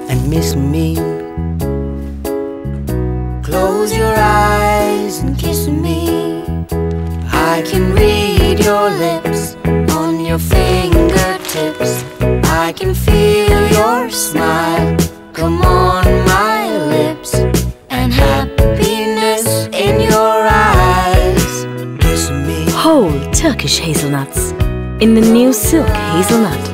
and miss me. Close your eyes and kiss me. I can read your lips on your fingertips. I can feel your smile come on my lips, and happiness in your eyes. Kiss me. Whole Turkish hazelnuts in the new Silk Hazelnut.